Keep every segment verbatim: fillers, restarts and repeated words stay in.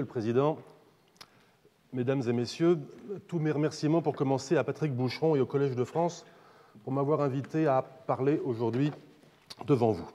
Monsieur le Président, Mesdames et Messieurs, tous mes remerciements pour commencer à Patrick Boucheron et au Collège de France pour m'avoir invité à parler aujourd'hui devant vous.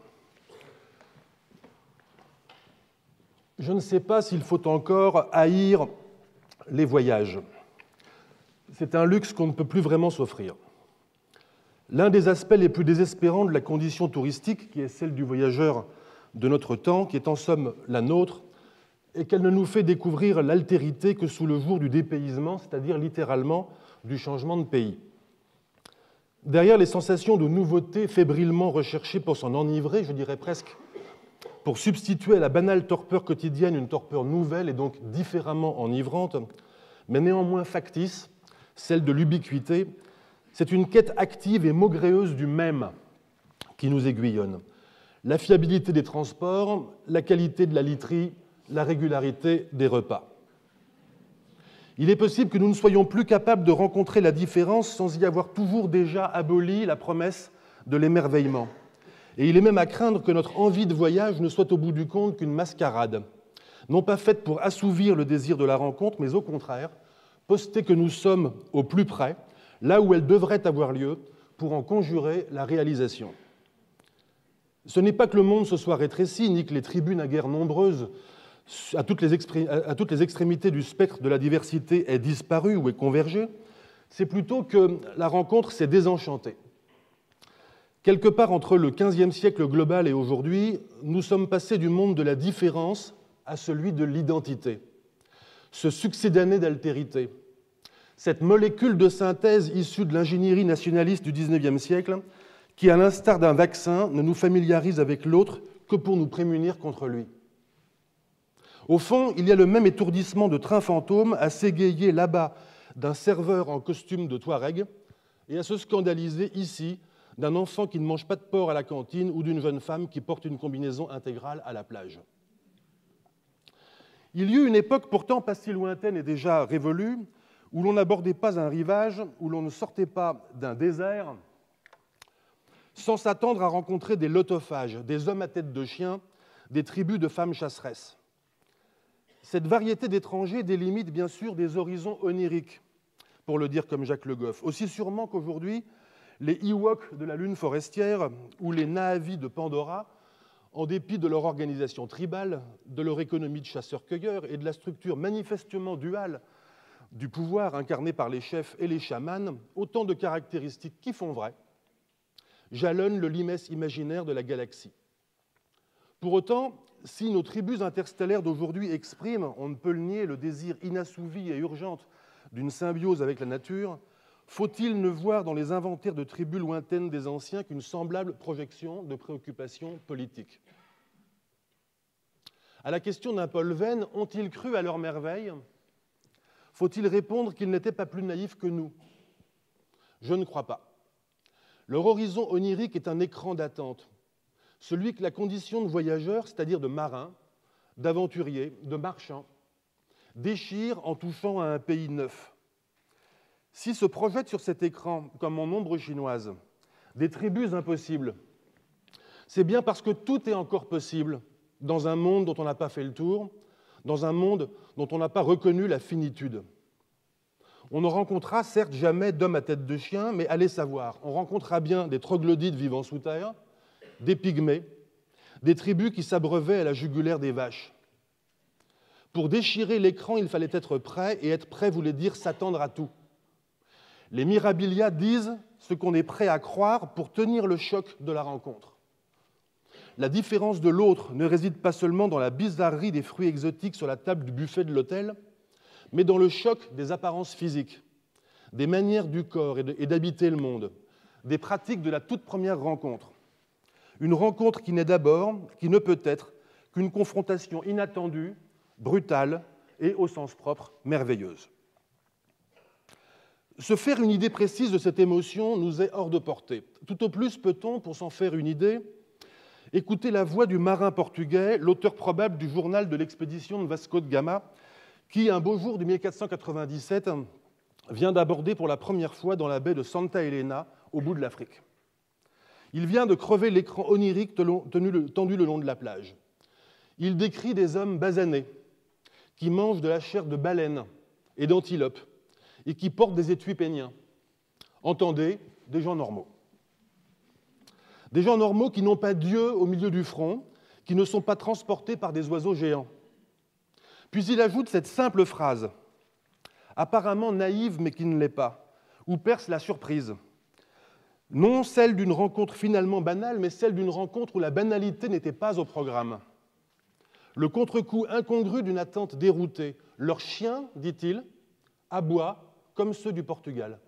Je ne sais pas s'il faut encore haïr les voyages. C'est un luxe qu'on ne peut plus vraiment s'offrir. L'un des aspects les plus désespérants de la condition touristique, qui est celle du voyageur de notre temps, qui est en somme la nôtre, est qu'elle ne nous fait découvrir l'altérité que sous le jour du dépaysement, c'est-à-dire littéralement du changement de pays. Derrière les sensations de nouveauté fébrilement recherchées pour s'en enivrer, je dirais presque pour substituer à la banale torpeur quotidienne une torpeur nouvelle et donc différemment enivrante, mais néanmoins factice, celle de l'ubiquité, c'est une quête active et maugréeuse du même qui nous aiguillonne. La fiabilité des transports, la qualité de la literie, la régularité des repas. Il est possible que nous ne soyons plus capables de rencontrer la différence sans y avoir toujours déjà aboli la promesse de l'émerveillement. Et il est même à craindre que notre envie de voyage ne soit au bout du compte qu'une mascarade, non pas faite pour assouvir le désir de la rencontre, mais au contraire, postée que nous sommes au plus près, là où elle devrait avoir lieu, pour en conjurer la réalisation. Ce n'est pas que le monde se soit rétréci, ni que les tribus naguère nombreuses à toutes, les expré... à toutes les extrémités du spectre de la diversité aient disparu ou aient convergé, c'est plutôt que la rencontre s'est désenchantée. Quelque part entre le quinzième siècle global et aujourd'hui, nous sommes passés du monde de la différence à celui de l'identité. Ce succédané d'altérité, cette molécule de synthèse issue de l'ingénierie nationaliste du dix-neuvième siècle, qui, à l'instar d'un vaccin, ne nous familiarise avec l'autre que pour nous prémunir contre lui. Au fond, il y a le même étourdissement de train fantôme à s'égayer là-bas d'un serveur en costume de Touareg et à se scandaliser ici d'un enfant qui ne mange pas de porc à la cantine ou d'une jeune femme qui porte une combinaison intégrale à la plage. Il y eut une époque pourtant pas si lointaine et déjà révolue où l'on n'abordait pas un rivage, où l'on ne sortait pas d'un désert sans s'attendre à rencontrer des lotophages, des hommes à tête de chien, des tribus de femmes chasseresses. Cette variété d'étrangers délimite bien sûr des horizons oniriques, pour le dire comme Jacques Le Goff, aussi sûrement qu'aujourd'hui, les Ewoks de la Lune forestière ou les Na'vi de Pandora, en dépit de leur organisation tribale, de leur économie de chasseurs-cueilleurs et de la structure manifestement duale du pouvoir incarné par les chefs et les chamans, autant de caractéristiques qui font vrai, jalonnent le limès imaginaire de la galaxie. Pour autant, si nos tribus interstellaires d'aujourd'hui expriment, on ne peut le nier, le désir inassouvi et urgent d'une symbiose avec la nature, faut-il ne voir dans les inventaires de tribus lointaines des anciens qu'une semblable projection de préoccupations politiques? À la question d'un Paul Venn, ont-ils cru à leur merveille? Faut-il répondre qu'ils n'étaient pas plus naïfs que nous? Je ne crois pas. Leur horizon onirique est un écran d'attente, celui que la condition de voyageur, c'est-à-dire de marin, d'aventurier, de marchand, déchire en touchant à un pays neuf. Si se projettent sur cet écran, comme en ombre chinoise, des tribus impossibles, c'est bien parce que tout est encore possible dans un monde dont on n'a pas fait le tour, dans un monde dont on n'a pas reconnu la finitude. On ne rencontrera certes jamais d'hommes à tête de chien, mais allez savoir, on rencontrera bien des troglodytes vivant sous terre, des pygmées, des tribus qui s'abreuvaient à la jugulaire des vaches. Pour déchirer l'écran, il fallait être prêt, et être prêt voulait dire s'attendre à tout. Les mirabilia disent ce qu'on est prêt à croire pour tenir le choc de la rencontre. La différence de l'autre ne réside pas seulement dans la bizarrerie des fruits exotiques sur la table du buffet de l'hôtel, mais dans le choc des apparences physiques, des manières du corps et d'habiter le monde, des pratiques de la toute première rencontre. Une rencontre qui n'est d'abord, qui ne peut être qu'une confrontation inattendue, brutale et, au sens propre, merveilleuse. Se faire une idée précise de cette émotion nous est hors de portée. Tout au plus peut-on, pour s'en faire une idée, écouter la voix du marin portugais, l'auteur probable du journal de l'expédition de Vasco de Gama, qui, un beau jour de mille quatre cent quatre-vingt-dix-sept, vient d'aborder pour la première fois dans la baie de Santa Helena, au bout de l'Afrique. Il vient de crever l'écran onirique tendu le long de la plage. Il décrit des hommes basanés, qui mangent de la chair de baleine et d'antilope et qui portent des étuis péniens. Entendez, des gens normaux. Des gens normaux qui n'ont pas Dieu au milieu du front, qui ne sont pas transportés par des oiseaux géants. Puis il ajoute cette simple phrase, apparemment naïve mais qui ne l'est pas, où perce la surprise. Non celle d'une rencontre finalement banale, mais celle d'une rencontre où la banalité n'était pas au programme. Le contre-coup incongru d'une attente déroutée. Leurs chiens, dit-il, aboient comme ceux du Portugal.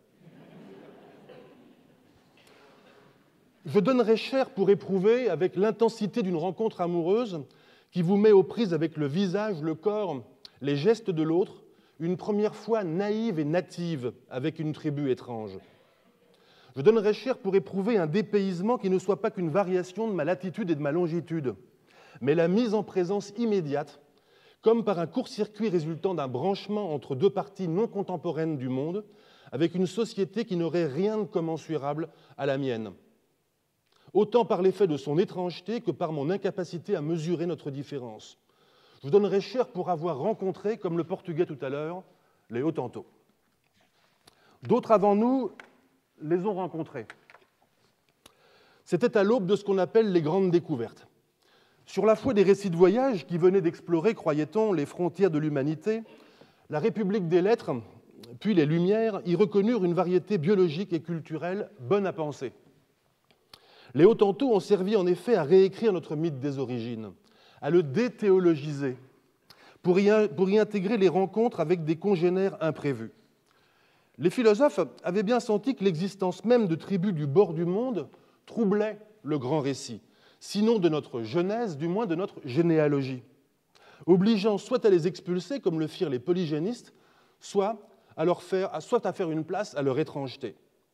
Je donnerais cher pour éprouver, avec l'intensité d'une rencontre amoureuse, qui vous met aux prises avec le visage, le corps, les gestes de l'autre, une première fois naïve et native avec une tribu étrange. Je donnerais cher pour éprouver un dépaysement qui ne soit pas qu'une variation de ma latitude et de ma longitude, mais la mise en présence immédiate, comme par un court-circuit résultant d'un branchement entre deux parties non contemporaines du monde, avec une société qui n'aurait rien de commensurable à la mienne, autant par l'effet de son étrangeté que par mon incapacité à mesurer notre différence. Je vous donnerais cher pour avoir rencontré, comme le Portugais tout à l'heure, les Hottentots. D'autres avant nous les ont rencontrés. C'était à l'aube de ce qu'on appelle les grandes découvertes. Sur la foi des récits de voyage qui venaient d'explorer, croyait-on, les frontières de l'humanité, la République des lettres, puis les Lumières, y reconnurent une variété biologique et culturelle bonne à penser. Les Hottentots ont servi en effet à réécrire notre mythe des origines, à le déthéologiser, pour y, pour y intégrer les rencontres avec des congénères imprévus. Les philosophes avaient bien senti que l'existence même de tribus du bord du monde troublait le grand récit, sinon de notre genèse, du moins de notre généalogie, obligeant soit à les expulser, comme le firent les polygénistes, soit à, leur faire, soit à faire une place à leur étrangeté.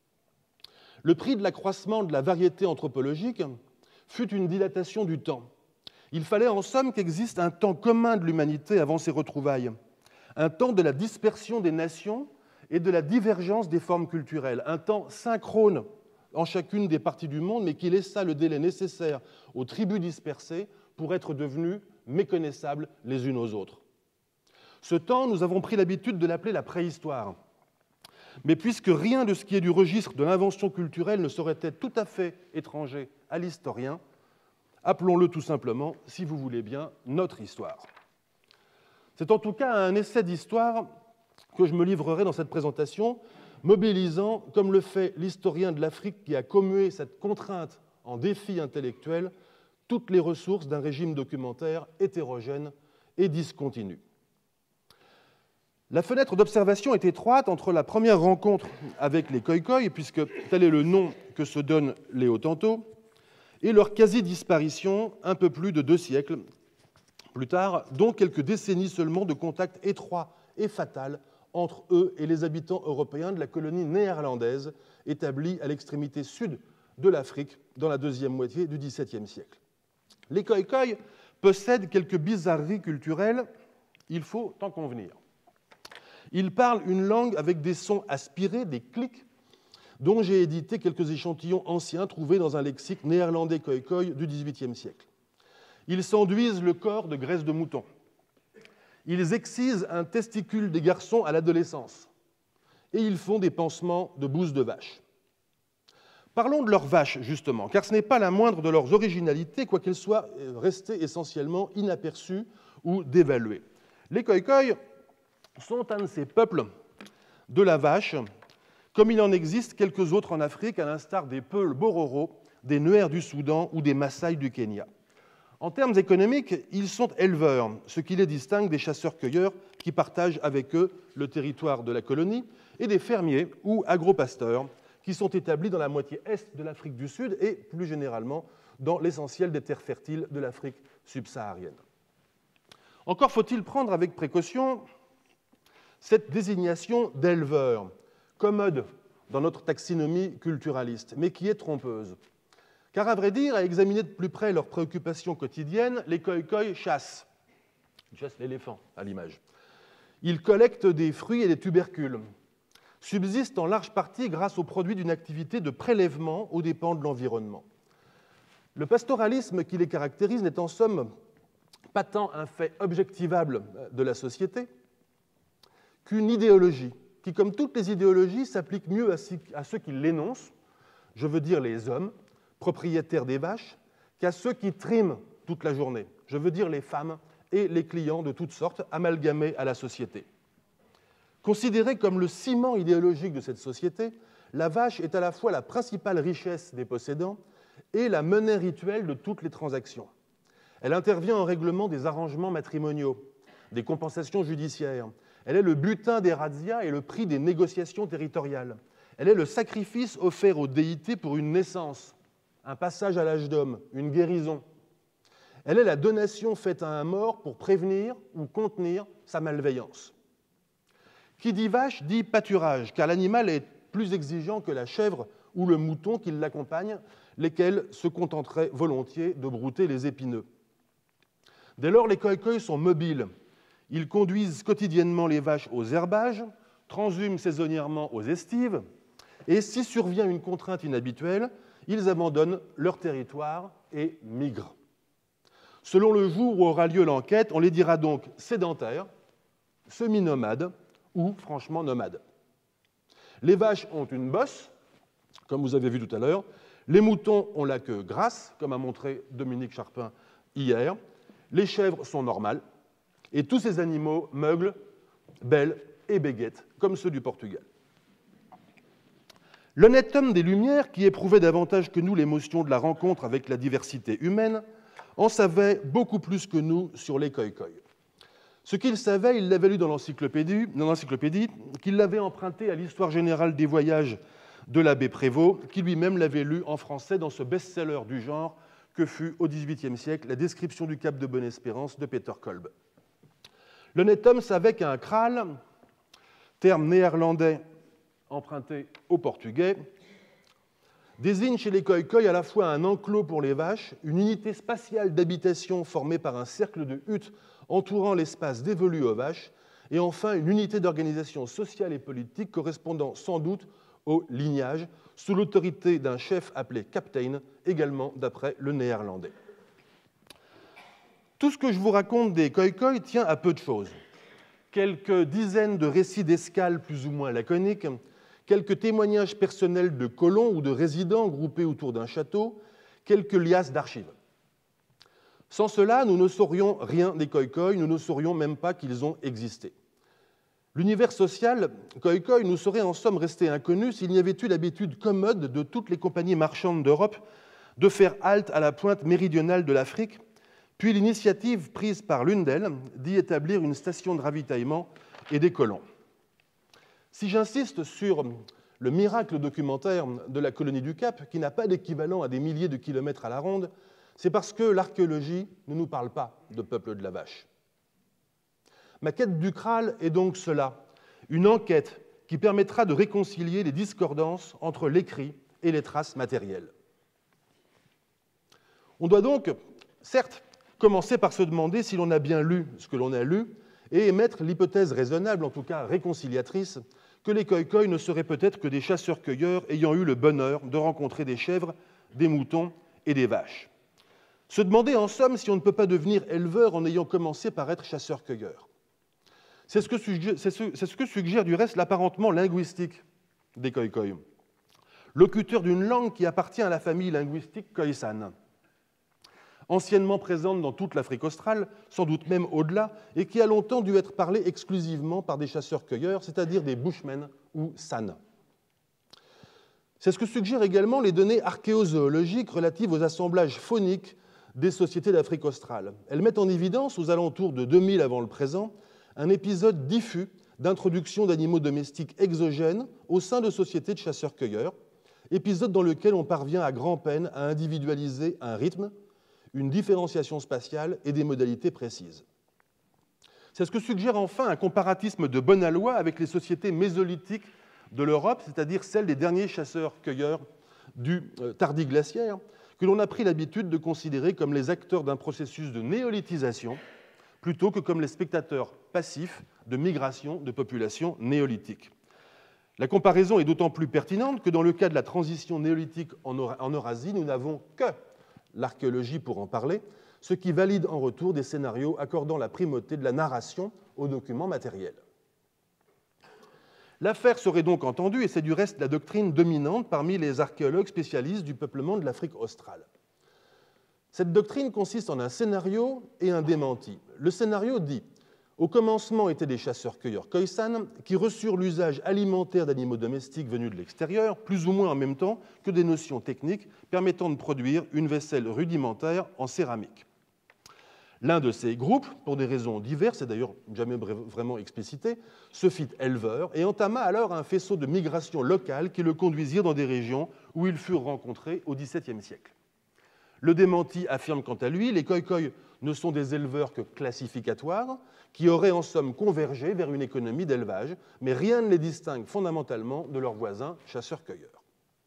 Le prix de l'accroissement de la variété anthropologique fut une dilatation du temps. Il fallait en somme qu'existe un temps commun de l'humanité avant ces retrouvailles, un temps de la dispersion des nations et de la divergence des formes culturelles, un temps synchrone en chacune des parties du monde, mais qui laissa le délai nécessaire aux tribus dispersées pour être devenues méconnaissables les unes aux autres. Ce temps, nous avons pris l'habitude de l'appeler la préhistoire. Mais puisque rien de ce qui est du registre de l'invention culturelle ne saurait être tout à fait étranger à l'historien, appelons-le tout simplement, si vous voulez bien, notre histoire. C'est en tout cas un essai d'histoire que je me livrerai dans cette présentation, mobilisant, comme le fait l'historien de l'Afrique qui a commué cette contrainte en défi intellectuel, toutes les ressources d'un régime documentaire hétérogène et discontinu. La fenêtre d'observation est étroite entre la première rencontre avec les Khoikhoi, puisque tel est le nom que se donnent les Hottentots, et leur quasi-disparition un peu plus de deux siècles plus tard, dont quelques décennies seulement de contact étroit et fatal entre eux et les habitants européens de la colonie néerlandaise établie à l'extrémité sud de l'Afrique dans la deuxième moitié du dix-septième siècle. Les Khoikhoi possèdent quelques bizarreries culturelles, il faut en convenir. Ils parlent une langue avec des sons aspirés, des clics, dont j'ai édité quelques échantillons anciens trouvés dans un lexique néerlandais Khoikhoi du dix-huitième siècle. Ils s'enduisent le corps de graisse de mouton. Ils excisent un testicule des garçons à l'adolescence. Et ils font des pansements de bouse de vache. Parlons de leurs vaches, justement, car ce n'est pas la moindre de leurs originalités, quoiqu'elles soient restées essentiellement inaperçues ou dévaluées. Les Khoikhoi sont un de ces peuples de la vache, comme il en existe quelques autres en Afrique, à l'instar des Peuls Bororo, des Nuers du Soudan ou des Maasai du Kenya. En termes économiques, ils sont éleveurs, ce qui les distingue des chasseurs-cueilleurs qui partagent avec eux le territoire de la colonie, et des fermiers ou agropasteurs qui sont établis dans la moitié est de l'Afrique du Sud et, plus généralement, dans l'essentiel des terres fertiles de l'Afrique subsaharienne. Encore faut-il prendre avec précaution cette désignation d'éleveur, commode dans notre taxinomie culturaliste, mais qui est trompeuse. Car à vrai dire, à examiner de plus près leurs préoccupations quotidiennes, les Khoikhoi chassent. Ils chassent l'éléphant, à l'image. Ils collectent des fruits et des tubercules, subsistent en large partie grâce aux produits d'une activité de prélèvement aux dépens de l'environnement. Le pastoralisme qui les caractérise n'est en somme pas tant un fait objectivable de la société qu'une idéologie qui, comme toutes les idéologies, s'applique mieux à ceux qui l'énoncent, je veux dire les hommes, propriétaires des vaches, qu'à ceux qui triment toute la journée, je veux dire les femmes et les clients de toutes sortes amalgamés à la société. Considérée comme le ciment idéologique de cette société, la vache est à la fois la principale richesse des possédants et la monnaie rituelle de toutes les transactions. Elle intervient en règlement des arrangements matrimoniaux, des compensations judiciaires. Elle est le butin des razzias et le prix des négociations territoriales. Elle est le sacrifice offert aux déités pour une naissance, un passage à l'âge d'homme, une guérison. Elle est la donation faite à un mort pour prévenir ou contenir sa malveillance. Qui dit vache dit pâturage, car l'animal est plus exigeant que la chèvre ou le mouton qui l'accompagnent, lesquels se contenteraient volontiers de brouter les épineux. Dès lors, les khoïkhoïs sont mobiles. Ils conduisent quotidiennement les vaches aux herbages, transhument saisonnièrement aux estives, et si survient une contrainte inhabituelle, ils abandonnent leur territoire et migrent. Selon le jour où aura lieu l'enquête, on les dira donc sédentaires, semi-nomades ou franchement nomades. Les vaches ont une bosse, comme vous avez vu tout à l'heure. Les moutons ont la queue grasse, comme a montré Dominique Charpin hier. Les chèvres sont normales. Et tous ces animaux meuglent, bêlent et béguettent, comme ceux du Portugal. L'honnête homme des Lumières, qui éprouvait davantage que nous l'émotion de la rencontre avec la diversité humaine, en savait beaucoup plus que nous sur les khoïkhoïs. Ce qu'il savait, il l'avait lu dans l'encyclopédie, dans l'encyclopédie qu'il l'avait emprunté à l'Histoire générale des voyages de l'abbé Prévost, qui lui-même l'avait lu en français dans ce best-seller du genre que fut au dix-huitième siècle la description du Cap de Bonne-Espérance de Peter Kolb. L'honnête homme savait qu'un kraal, terme néerlandais emprunté au portugais, désigne chez les khoïkhoïs à la fois un enclos pour les vaches, une unité spatiale d'habitation formée par un cercle de huttes entourant l'espace dévolu aux vaches, et enfin une unité d'organisation sociale et politique correspondant sans doute au lignage, sous l'autorité d'un chef appelé Captain, également d'après le néerlandais. Tout ce que je vous raconte des khoïkhoïs tient à peu de choses. Quelques dizaines de récits d'escale plus ou moins laconiques, quelques témoignages personnels de colons ou de résidents groupés autour d'un château, quelques liasses d'archives. Sans cela, nous ne saurions rien des khoïkhoïs, nous ne saurions même pas qu'ils ont existé. L'univers social khoïkhoï nous serait en somme resté inconnu s'il n'y avait eu l'habitude commode de toutes les compagnies marchandes d'Europe de faire halte à la pointe méridionale de l'Afrique, puis l'initiative prise par l'une d'elles d'y établir une station de ravitaillement et des colons. Si j'insiste sur le miracle documentaire de la colonie du Cap, qui n'a pas d'équivalent à des milliers de kilomètres à la ronde, c'est parce que l'archéologie ne nous parle pas de peuple de la vache. Ma quête du kraal est donc cela, une enquête qui permettra de réconcilier les discordances entre l'écrit et les traces matérielles. On doit donc, certes, commencer par se demander si l'on a bien lu ce que l'on a lu et émettre l'hypothèse raisonnable, en tout cas réconciliatrice, que les khoïkhoïs ne seraient peut-être que des chasseurs-cueilleurs ayant eu le bonheur de rencontrer des chèvres, des moutons et des vaches. Se demander en somme si on ne peut pas devenir éleveur en ayant commencé par être chasseur-cueilleur. C'est ce, c'est ce, c'est ce que suggère du reste l'apparentement linguistique des khoïkhoïs. Locuteur d'une langue qui appartient à la famille linguistique khoisan, anciennement présente dans toute l'Afrique australe, sans doute même au-delà, et qui a longtemps dû être parlée exclusivement par des chasseurs-cueilleurs, c'est-à-dire des bushmen ou san. C'est ce que suggèrent également les données archéozoologiques relatives aux assemblages phoniques des sociétés d'Afrique australe. Elles mettent en évidence, aux alentours de deux mille avant le présent, un épisode diffus d'introduction d'animaux domestiques exogènes au sein de sociétés de chasseurs-cueilleurs, épisode dans lequel on parvient à grand-peine à individualiser un rythme, une différenciation spatiale et des modalités précises. C'est ce que suggère enfin un comparatisme de bonne aloi avec les sociétés mésolithiques de l'Europe, c'est-à-dire celles des derniers chasseurs-cueilleurs du tardiglaciaire, que l'on a pris l'habitude de considérer comme les acteurs d'un processus de néolithisation, plutôt que comme les spectateurs passifs de migration de populations néolithiques. La comparaison est d'autant plus pertinente que dans le cas de la transition néolithique en Eurasie, nous n'avons que l'archéologie pour en parler, ce qui valide en retour des scénarios accordant la primauté de la narration aux documents matériels. L'affaire serait donc entendue, et c'est du reste la doctrine dominante parmi les archéologues spécialistes du peuplement de l'Afrique australe. Cette doctrine consiste en un scénario et un démenti. Le scénario dit « Au commencement étaient des chasseurs-cueilleurs Khoisan qui reçurent l'usage alimentaire d'animaux domestiques venus de l'extérieur, plus ou moins en même temps que des notions techniques permettant de produire une vaisselle rudimentaire en céramique. » L'un de ces groupes, pour des raisons diverses, et d'ailleurs jamais vraiment explicitées, se fit éleveur et entama alors un faisceau de migration locale qui le conduisirent dans des régions où ils furent rencontrés au dix-septième siècle. Le démenti affirme quant à lui, les Khoikhoi ne sont des éleveurs que classificatoires, qui auraient en somme convergé vers une économie d'élevage, mais rien ne les distingue fondamentalement de leurs voisins chasseurs-cueilleurs.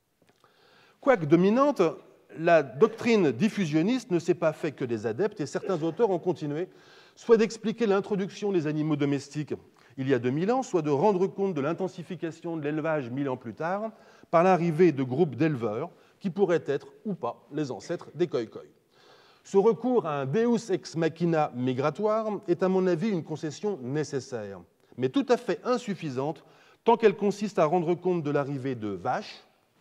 Quoique dominante, la doctrine diffusionniste ne s'est pas fait que des adeptes, et certains auteurs ont continué soit d'expliquer l'introduction des animaux domestiques il y a deux mille ans, soit de rendre compte de l'intensification de l'élevage mille ans plus tard par l'arrivée de groupes d'éleveurs qui pourraient être ou pas les ancêtres des Khoikhoi. Ce recours à un deus ex machina migratoire est à mon avis une concession nécessaire, mais tout à fait insuffisante tant qu'elle consiste à rendre compte de l'arrivée de vaches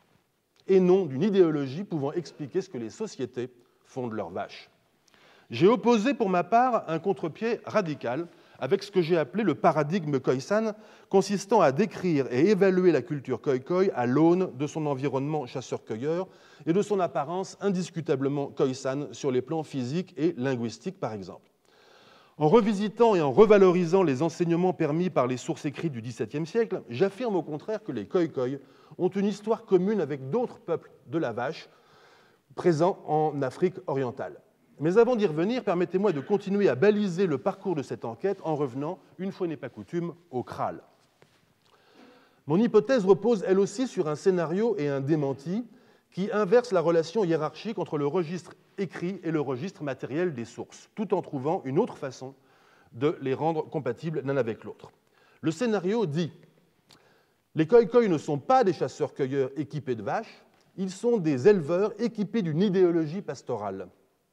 et non d'une idéologie pouvant expliquer ce que les sociétés font de leurs vaches. J'ai opposé pour ma part un contre-pied radical avec ce que j'ai appelé le paradigme Khoisan, consistant à décrire et évaluer la culture Khoikhoi à l'aune de son environnement chasseur-cueilleur et de son apparence indiscutablement Khoisan sur les plans physiques et linguistiques, par exemple. En revisitant et en revalorisant les enseignements permis par les sources écrites du dix-septième siècle, j'affirme au contraire que les Khoikhoi ont une histoire commune avec d'autres peuples de la vache présents en Afrique orientale. Mais avant d'y revenir, permettez-moi de continuer à baliser le parcours de cette enquête en revenant, une fois n'est pas coutume, au Kral. Mon hypothèse repose elle aussi sur un scénario et un démenti qui inversent la relation hiérarchique entre le registre écrit et le registre matériel des sources, tout en trouvant une autre façon de les rendre compatibles l'un avec l'autre. Le scénario dit « Les Khoikhoi ne sont pas des chasseurs-cueilleurs équipés de vaches, ils sont des éleveurs équipés d'une idéologie pastorale. »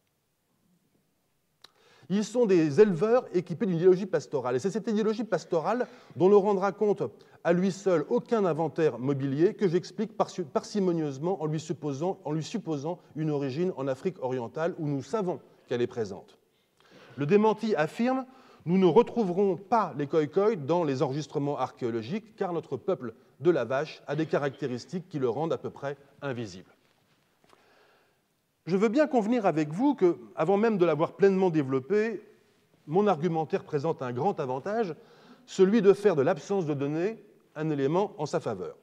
Ils sont des éleveurs équipés d'une idéologie pastorale. Et c'est cette idéologie pastorale dont ne rendra compte à lui seul aucun inventaire mobilier que j'explique parcimonieusement en lui, supposant, en lui supposant une origine en Afrique orientale où nous savons qu'elle est présente. Le démenti affirme « Nous ne retrouverons pas les Khoikhoi dans les enregistrements archéologiques car notre peuple de la vache a des caractéristiques qui le rendent à peu près invisible. » Je veux bien convenir avec vous que, avant même de l'avoir pleinement développé, mon argumentaire présente un grand avantage, celui de faire de l'absence de données un élément en sa faveur.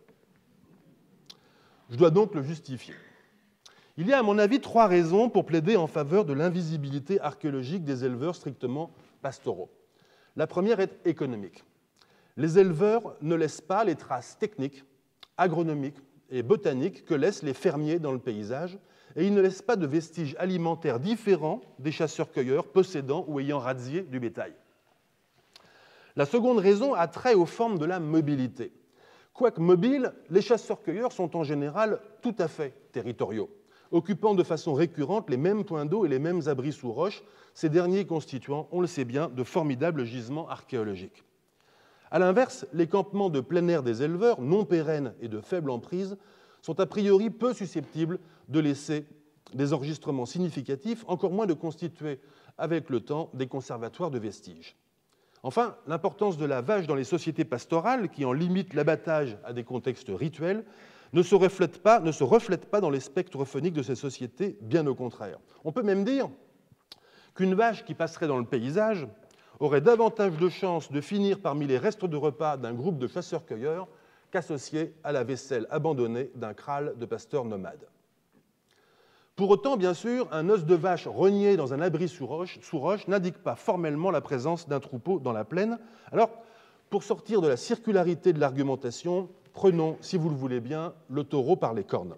Je dois donc le justifier. Il y a, à mon avis, trois raisons pour plaider en faveur de l'invisibilité archéologique des éleveurs strictement pastoraux. La première est économique. Les éleveurs ne laissent pas les traces techniques, agronomiques et botaniques que laissent les fermiers dans le paysage, et ils ne laissent pas de vestiges alimentaires différents des chasseurs-cueilleurs possédant ou ayant razzié du bétail. La seconde raison a trait aux formes de la mobilité. Quoique mobiles, les chasseurs-cueilleurs sont en général tout à fait territoriaux, occupant de façon récurrente les mêmes points d'eau et les mêmes abris sous roches, ces derniers constituant, on le sait bien, de formidables gisements archéologiques. A l'inverse, les campements de plein air des éleveurs, non pérennes et de faible emprise, sont a priori peu susceptibles de laisser des enregistrements significatifs, encore moins de constituer avec le temps des conservatoires de vestiges. Enfin, l'importance de la vache dans les sociétés pastorales, qui en limite l'abattage à des contextes rituels, ne se reflète pas, ne se reflète pas dans les spectres phoniques de ces sociétés, bien au contraire. On peut même dire qu'une vache qui passerait dans le paysage aurait davantage de chances de finir parmi les restes de repas d'un groupe de chasseurs-cueilleurs qu'associée à la vaisselle abandonnée d'un kraal de pasteurs nomades. Pour autant, bien sûr, un os de vache rogné dans un abri sous roche, sous roche n'indique pas formellement la présence d'un troupeau dans la plaine. Alors, pour sortir de la circularité de l'argumentation, prenons, si vous le voulez bien, le taureau par les cornes.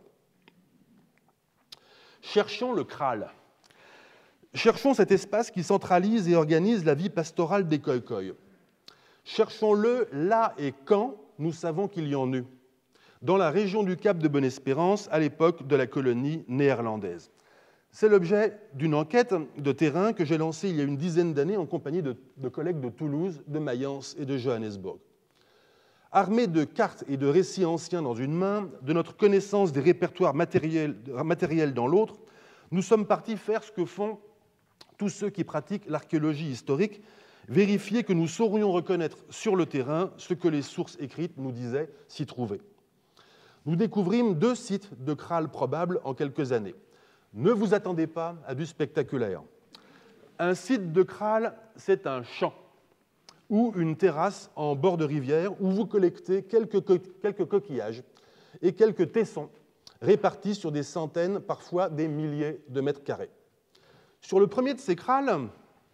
Cherchons le kraal. Cherchons cet espace qui centralise et organise la vie pastorale des Khoikhoi. Cherchons-le là et quand nous savons qu'il y en eut, dans la région du Cap de Bonne-Espérance à l'époque de la colonie néerlandaise. C'est l'objet d'une enquête de terrain que j'ai lancée il y a une dizaine d'années en compagnie de, de collègues de Toulouse, de Mayence et de Johannesburg. Armés de cartes et de récits anciens dans une main, de notre connaissance des répertoires matériels, matériels dans l'autre, nous sommes partis faire ce que font tous ceux qui pratiquent l'archéologie historique, vérifier que nous saurions reconnaître sur le terrain ce que les sources écrites nous disaient s'y trouver. Nous découvrîmes deux sites de kraals probables en quelques années. Ne vous attendez pas à du spectaculaire. Un site de kraal, c'est un champ ou une terrasse en bord de rivière où vous collectez quelques, co quelques coquillages et quelques tessons répartis sur des centaines, parfois des milliers de mètres carrés. Sur le premier de ces kraals,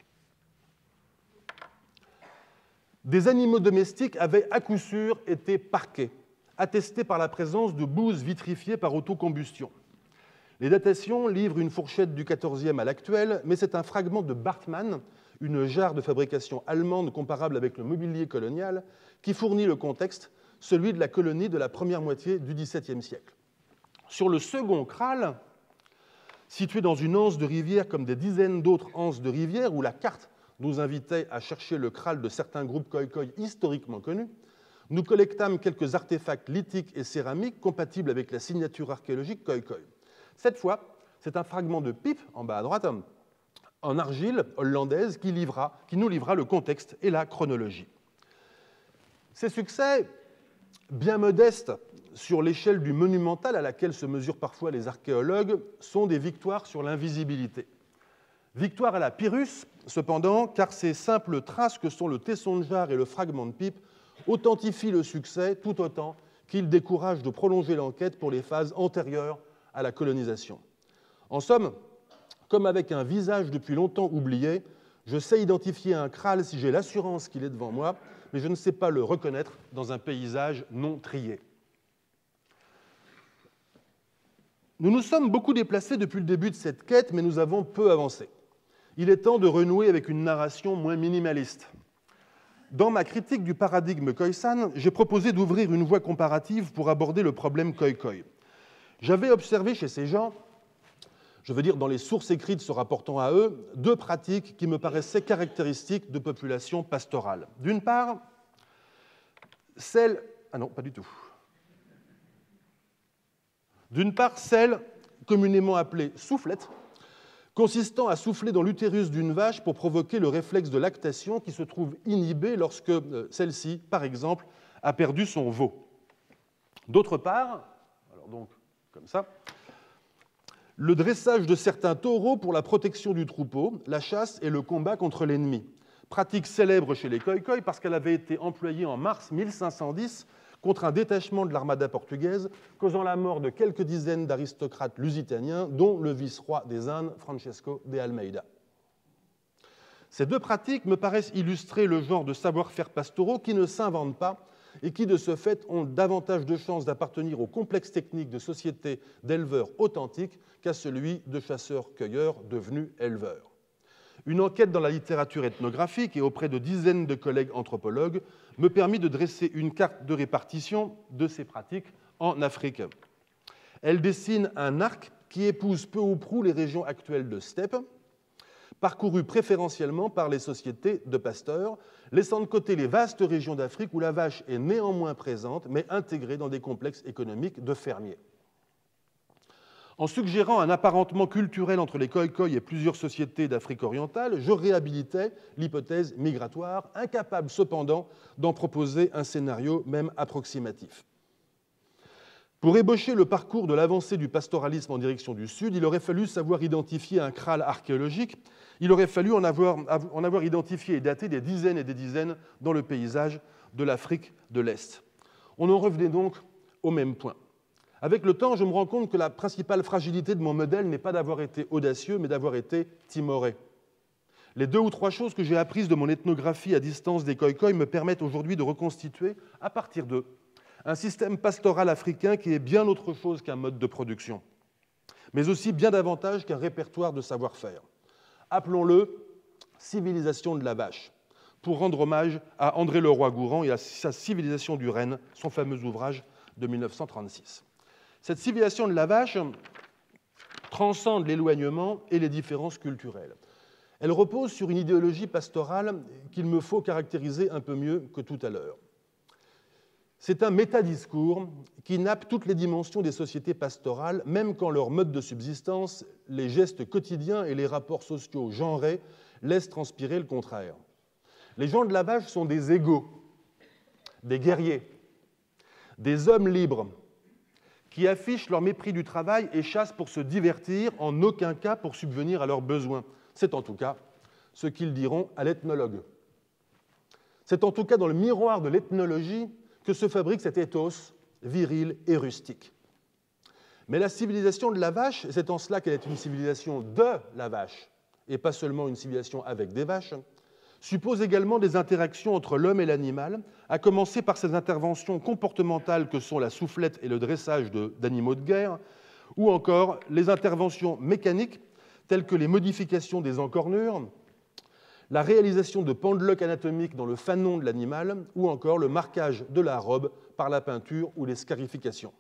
des animaux domestiques avaient à coup sûr été parqués, attestés par la présence de bouses vitrifiées par autocombustion. Les datations livrent une fourchette du quatorzième à l'actuel, mais c'est un fragment de Bartmann, une jarre de fabrication allemande comparable avec le mobilier colonial, qui fournit le contexte, celui de la colonie de la première moitié du dix-septième siècle. Sur le second kraal, situé dans une anse de rivière comme des dizaines d'autres anses de rivière, où la carte nous invitait à chercher le kraal de certains groupes khoï-khoï historiquement connus, nous collectâmes quelques artefacts lithiques et céramiques compatibles avec la signature archéologique khoï-khoï. Cette fois, c'est un fragment de pipe, en bas à droite, en argile hollandaise, qui, livra, qui nous livra le contexte et la chronologie. Ces succès, bien modestes sur l'échelle du monumental à laquelle se mesurent parfois les archéologues, sont des victoires sur l'invisibilité. Victoire à la Pyrrhus, cependant, car ces simples traces que sont le tesson de jarre et le fragment de pipe authentifient le succès tout autant qu'ils découragent de prolonger l'enquête pour les phases antérieures à la colonisation. En somme, comme avec un visage depuis longtemps oublié, je sais identifier un kraal si j'ai l'assurance qu'il est devant moi, mais je ne sais pas le reconnaître dans un paysage non trié. Nous nous sommes beaucoup déplacés depuis le début de cette quête, mais nous avons peu avancé. Il est temps de renouer avec une narration moins minimaliste. Dans ma critique du paradigme Khoisan, j'ai proposé d'ouvrir une voie comparative pour aborder le problème khoï-khoï. J'avais observé chez ces gens, je veux dire dans les sources écrites se rapportant à eux, deux pratiques qui me paraissaient caractéristiques de populations pastorales. D'une part, celle... Ah non, pas du tout. D'une part, celle communément appelée soufflette, consistant à souffler dans l'utérus d'une vache pour provoquer le réflexe de lactation qui se trouve inhibé lorsque celle-ci, par exemple, a perdu son veau. D'autre part, alors donc, comme ça, le dressage de certains taureaux pour la protection du troupeau, la chasse et le combat contre l'ennemi. Pratique célèbre chez les khoï-khoï parce qu'elle avait été employée en mars mille cinq cent dix contre un détachement de l'armada portugaise, causant la mort de quelques dizaines d'aristocrates lusitaniens, dont le vice-roi des Indes, Francesco de Almeida. Ces deux pratiques me paraissent illustrer le genre de savoir-faire pastoraux qui ne s'inventent pas et qui, de ce fait, ont davantage de chances d'appartenir au complexe technique de sociétés d'éleveurs authentiques qu'à celui de chasseurs-cueilleurs devenus éleveurs. Une enquête dans la littérature ethnographique et auprès de dizaines de collègues anthropologues me permit de dresser une carte de répartition de ces pratiques en Afrique. Elle dessine un arc qui épouse peu ou prou les régions actuelles de steppe, parcourues préférentiellement par les sociétés de pasteurs, laissant de côté les vastes régions d'Afrique où la vache est néanmoins présente, mais intégrée dans des complexes économiques de fermiers. En suggérant un apparentement culturel entre les khoï-khoï et plusieurs sociétés d'Afrique orientale, je réhabilitais l'hypothèse migratoire, incapable cependant d'en proposer un scénario même approximatif. Pour ébaucher le parcours de l'avancée du pastoralisme en direction du sud, il aurait fallu savoir identifier un kraal archéologique, il aurait fallu en avoir, en avoir identifié et daté des dizaines et des dizaines dans le paysage de l'Afrique de l'Est. On en revenait donc au même point. Avec le temps, je me rends compte que la principale fragilité de mon modèle n'est pas d'avoir été audacieux, mais d'avoir été timoré. Les deux ou trois choses que j'ai apprises de mon ethnographie à distance des khoï-khoï me permettent aujourd'hui de reconstituer, à partir d'eux, un système pastoral africain qui est bien autre chose qu'un mode de production, mais aussi bien davantage qu'un répertoire de savoir-faire. Appelons-le « civilisation de la vache », pour rendre hommage à André Leroi-Gourhan et à sa civilisation du renne, son fameux ouvrage de mille neuf cent trente-six. Cette civilisation de la vache transcende l'éloignement et les différences culturelles. Elle repose sur une idéologie pastorale qu'il me faut caractériser un peu mieux que tout à l'heure. C'est un métadiscours qui nappe toutes les dimensions des sociétés pastorales, même quand leur mode de subsistance, les gestes quotidiens et les rapports sociaux genrés laissent transpirer le contraire. Les gens de la vache sont des égaux, des guerriers, des hommes libres qui affichent leur mépris du travail et chassent pour se divertir, en aucun cas pour subvenir à leurs besoins. C'est en tout cas ce qu'ils diront à l'ethnologue. C'est en tout cas dans le miroir de l'ethnologie que se fabrique cet ethos viril et rustique. Mais la civilisation de la vache, c'est en cela qu'elle est une civilisation de la vache, et pas seulement une civilisation avec des vaches, suppose également des interactions entre l'homme et l'animal, à commencer par ces interventions comportementales que sont la soufflette et le dressage de, d'animaux de guerre, ou encore les interventions mécaniques telles que les modifications des encornures, la réalisation de pendeloques anatomiques dans le fanon de l'animal, ou encore le marquage de la robe par la peinture ou les scarifications.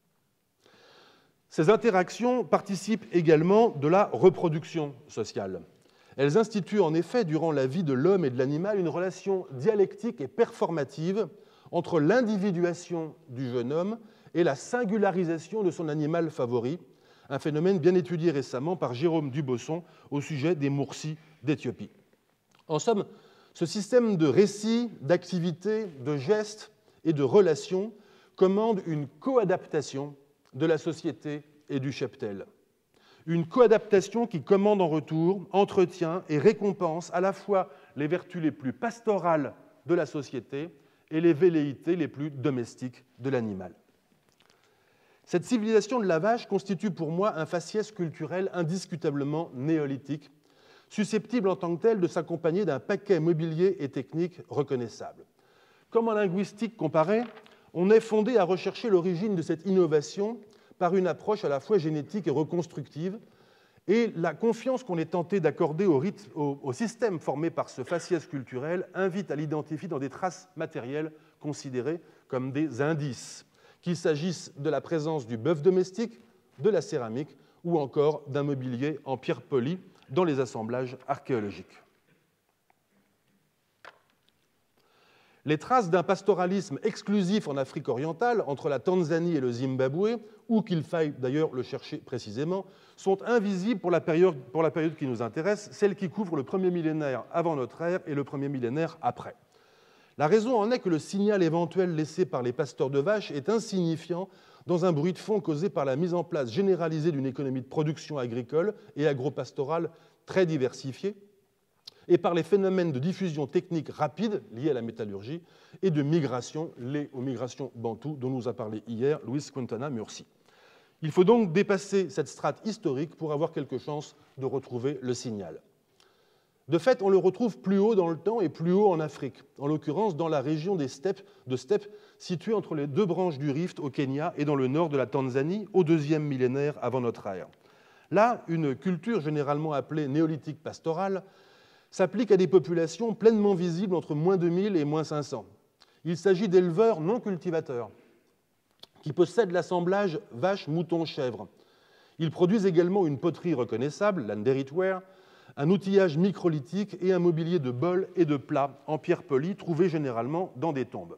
Ces interactions participent également de la reproduction sociale. Elles instituent en effet, durant la vie de l'homme et de l'animal, une relation dialectique et performative entre l'individuation du jeune homme et la singularisation de son animal favori, un phénomène bien étudié récemment par Jérôme Dubosson au sujet des Mursis d'Éthiopie. En somme, ce système de récits, d'activités, de gestes et de relations commande une coadaptation de la société et du cheptel. Une coadaptation qui commande en retour, entretient et récompense à la fois les vertus les plus pastorales de la société et les velléités les plus domestiques de l'animal. Cette civilisation de la vache constitue pour moi un faciès culturel indiscutablement néolithique, susceptible en tant que tel de s'accompagner d'un paquet mobilier et technique reconnaissable. Comme en linguistique comparée, on est fondé à rechercher l'origine de cette innovation par une approche à la fois génétique et reconstructive, et la confiance qu'on est tenté d'accorder au, rythme, au, au système formé par ce faciès culturel invite à l'identifier dans des traces matérielles considérées comme des indices, qu'il s'agisse de la présence du bœuf domestique, de la céramique ou encore d'un mobilier en pierre polie dans les assemblages archéologiques. Les traces d'un pastoralisme exclusif en Afrique orientale, entre la Tanzanie et le Zimbabwe, où qu'il faille d'ailleurs le chercher précisément, sont invisibles pour la période, pour la période qui nous intéresse, celle qui couvre le premier millénaire avant notre ère et le premier millénaire après. La raison en est que le signal éventuel laissé par les pasteurs de vaches est insignifiant dans un bruit de fond causé par la mise en place généralisée d'une économie de production agricole et agropastorale très diversifiée, et par les phénomènes de diffusion technique rapide liés à la métallurgie et de migration liées aux migrations bantoues dont nous a parlé hier Luis Quintana Mursi. Il faut donc dépasser cette strate historique pour avoir quelque chance de retrouver le signal. De fait, on le retrouve plus haut dans le temps et plus haut en Afrique, en l'occurrence dans la région des steppes, de steppes située entre les deux branches du Rift au Kenya et dans le nord de la Tanzanie au deuxième millénaire avant notre ère. Là, une culture généralement appelée néolithique pastorale s'applique à des populations pleinement visibles entre moins deux mille et moins cinq cents. Il s'agit d'éleveurs non cultivateurs qui possèdent l'assemblage vache-mouton-chèvre. Ils produisent également une poterie reconnaissable, l'anderitware, un outillage microlithique et un mobilier de bols et de plats en pierre polie trouvés généralement dans des tombes.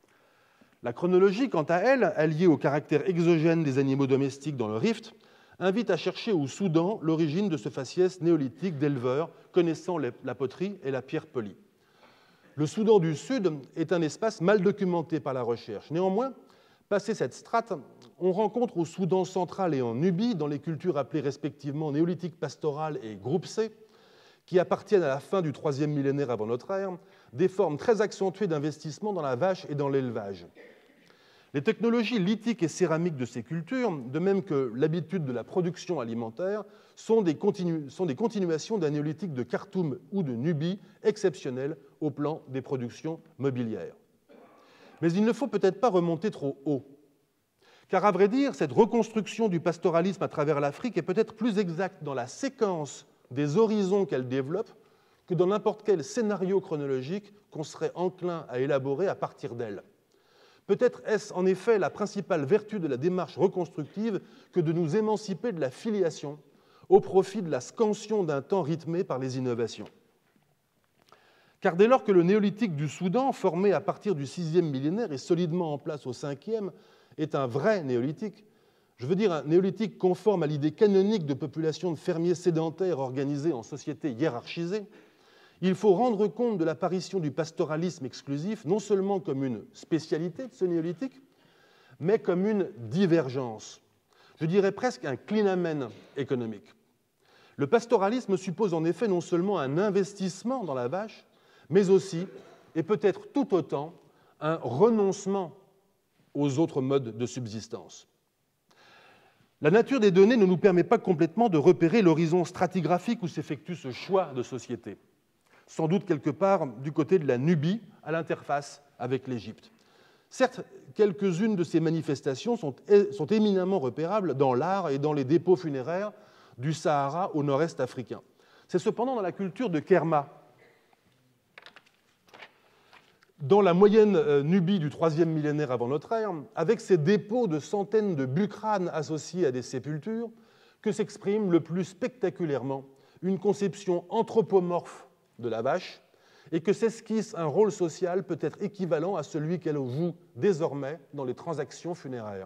La chronologie, quant à elle, alliée au caractère exogène des animaux domestiques dans le Rift, invite à chercher au Soudan l'origine de ce faciès néolithique d'éleveurs connaissant la poterie et la pierre polie. Le Soudan du Sud est un espace mal documenté par la recherche. Néanmoins, passé cette strate, on rencontre au Soudan central et en Nubie, dans les cultures appelées respectivement néolithique pastoral et groupe C, qui appartiennent à la fin du troisième millénaire avant notre ère, des formes très accentuées d'investissement dans la vache et dans l'élevage. Les technologies lithiques et céramiques de ces cultures, de même que l'habitude de la production alimentaire, sont des, continu- sont des continuations d'un néolithique de Khartoum ou de Nubie exceptionnel au plan des productions mobilières. Mais il ne faut peut-être pas remonter trop haut, car à vrai dire, cette reconstruction du pastoralisme à travers l'Afrique est peut-être plus exacte dans la séquence des horizons qu'elle développe que dans n'importe quel scénario chronologique qu'on serait enclin à élaborer à partir d'elle. Peut-être est-ce en effet la principale vertu de la démarche reconstructive que de nous émanciper de la filiation au profit de la scansion d'un temps rythmé par les innovations. Car dès lors que le néolithique du Soudan, formé à partir du sixième millénaire et solidement en place au cinquième, est un vrai néolithique, je veux dire un néolithique conforme à l'idée canonique de population de fermiers sédentaires organisés en sociétés hiérarchisées, il faut rendre compte de l'apparition du pastoralisme exclusif non seulement comme une spécialité de ce néolithique, mais comme une divergence, je dirais presque un clinamen économique. Le pastoralisme suppose en effet non seulement un investissement dans la vache, mais aussi, et peut-être tout autant, un renoncement aux autres modes de subsistance. La nature des données ne nous permet pas complètement de repérer l'horizon stratigraphique où s'effectue ce choix de société, sans doute quelque part du côté de la Nubie, à l'interface avec l'Égypte. Certes, quelques-unes de ces manifestations sont, sont éminemment repérables dans l'art et dans les dépôts funéraires du Sahara au nord-est africain. C'est cependant dans la culture de Kerma, dans la moyenne Nubie du troisième millénaire avant notre ère, avec ses dépôts de centaines de bucranes associés à des sépultures, que s'exprime le plus spectaculairement une conception anthropomorphe de la vache et que s'esquisse un rôle social peut-être équivalent à celui qu'elle joue désormais dans les transactions funéraires.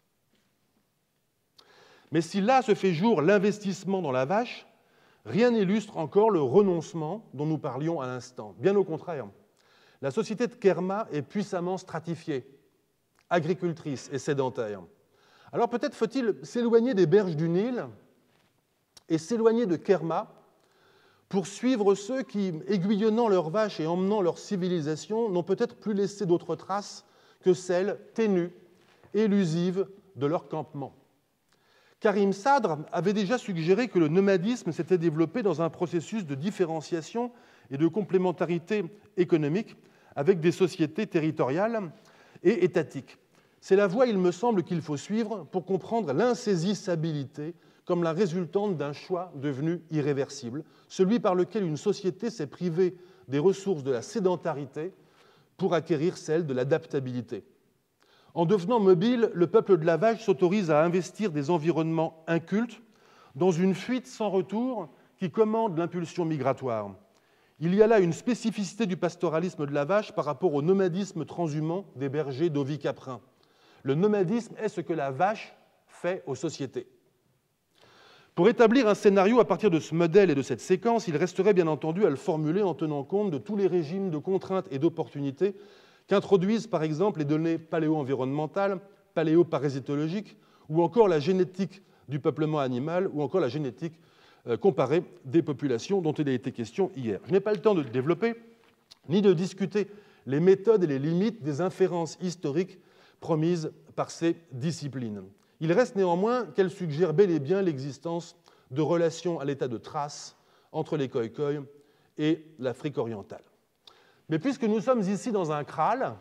Mais si là se fait jour l'investissement dans la vache, rien n'illustre encore le renoncement dont nous parlions à l'instant. Bien au contraire, la société de Kerma est puissamment stratifiée, agricultrice et sédentaire. Alors peut-être faut-il s'éloigner des berges du Nil et s'éloigner de Kerma pour suivre ceux qui, aiguillonnant leurs vaches et emmenant leur civilisation, n'ont peut-être plus laissé d'autres traces que celles ténues, élusives de leur campement. Karim Sadr avait déjà suggéré que le nomadisme s'était développé dans un processus de différenciation et de complémentarité économique avec des sociétés territoriales et étatiques. C'est la voie, il me semble, qu'il faut suivre pour comprendre l'insaisissabilité comme la résultante d'un choix devenu irréversible, celui par lequel une société s'est privée des ressources de la sédentarité pour acquérir celles de l'adaptabilité. En devenant mobile, le peuple de la vache s'autorise à investir des environnements incultes dans une fuite sans retour qui commande l'impulsion migratoire. Il y a là une spécificité du pastoralisme de la vache par rapport au nomadisme transhumant des bergers d'Ovicaprins. Le nomadisme est ce que la vache fait aux sociétés. Pour établir un scénario à partir de ce modèle et de cette séquence, il resterait bien entendu à le formuler en tenant compte de tous les régimes de contraintes et d'opportunités qu'introduisent par exemple les données paléo-environnementales, paléo-parasitologiques, ou encore la génétique du peuplement animal, ou encore la génétique euh, comparée des populations dont il a été question hier. Je n'ai pas le temps de le développer, ni de discuter les méthodes et les limites des inférences historiques promises par ces disciplines. Il reste néanmoins qu'elles suggèrent bel et bien l'existence de relations à l'état de trace entre les Khoïkhoïs et l'Afrique orientale. Mais puisque nous sommes ici dans un Kral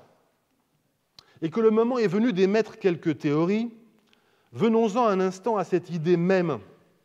et que le moment est venu d'émettre quelques théories, venons-en un instant à cette idée même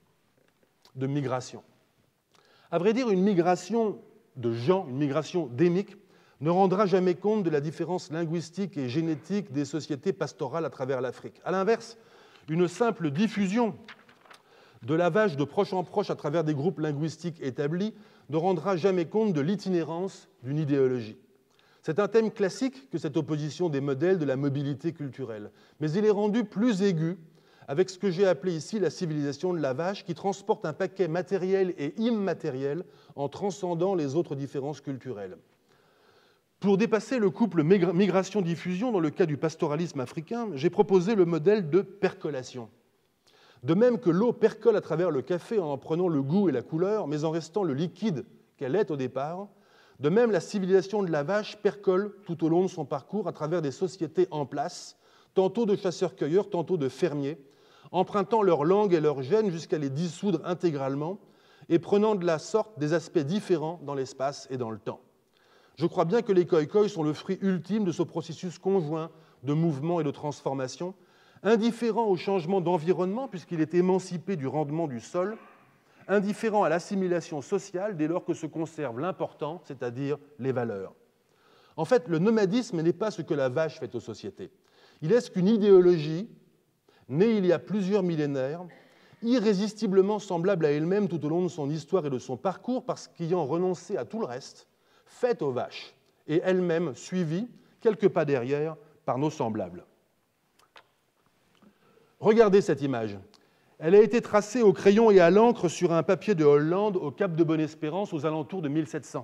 de migration. À vrai dire, une migration de gens, une migration démique, ne rendra jamais compte de la différence linguistique et génétique des sociétés pastorales à travers l'Afrique. À l'inverse, une simple diffusion de la vache de proche en proche à travers des groupes linguistiques établis ne rendra jamais compte de l'itinérance d'une idéologie. C'est un thème classique que cette opposition des modèles de la mobilité culturelle, mais il est rendu plus aigu avec ce que j'ai appelé ici la civilisation de la vache, qui transporte un paquet matériel et immatériel en transcendant les autres différences culturelles. Pour dépasser le couple migration-diffusion dans le cas du pastoralisme africain, j'ai proposé le modèle de percolation. De même que l'eau percole à travers le café en en prenant le goût et la couleur, mais en restant le liquide qu'elle est au départ, de même la civilisation de la vache percole tout au long de son parcours à travers des sociétés en place, tantôt de chasseurs-cueilleurs, tantôt de fermiers, empruntant leur langue et leur gène jusqu'à les dissoudre intégralement et prenant de la sorte des aspects différents dans l'espace et dans le temps. Je crois bien que les Khoïkhoïs sont le fruit ultime de ce processus conjoint de mouvement et de transformation, indifférent au changement d'environnement puisqu'il est émancipé du rendement du sol, indifférent à l'assimilation sociale dès lors que se conserve l'important, c'est-à-dire les valeurs. En fait, le nomadisme n'est pas ce que la vache fait aux sociétés. Il est ce qu'une idéologie, née il y a plusieurs millénaires, irrésistiblement semblable à elle-même tout au long de son histoire et de son parcours, parce qu'ayant renoncé à tout le reste, faite aux vaches, et elle-même suivie, quelques pas derrière, par nos semblables. Regardez cette image. Elle a été tracée au crayon et à l'encre sur un papier de Hollande au cap de Bonne-Espérance aux alentours de mille sept cents.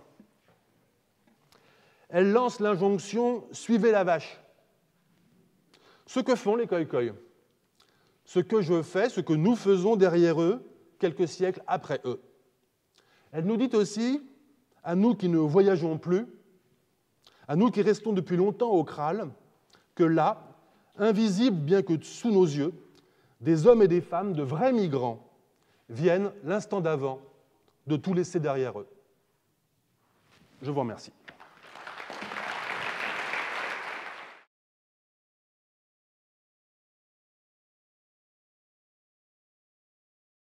Elle lance l'injonction « Suivez la vache ». Ce que font les Khoï-Khoï. Ce que je fais, ce que nous faisons derrière eux, quelques siècles après eux. Elle nous dit aussi, à nous qui ne voyageons plus, à nous qui restons depuis longtemps au Kral, que là, invisibles bien que sous nos yeux, des hommes et des femmes, de vrais migrants, viennent, l'instant d'avant, de tout laisser derrière eux. Je vous remercie.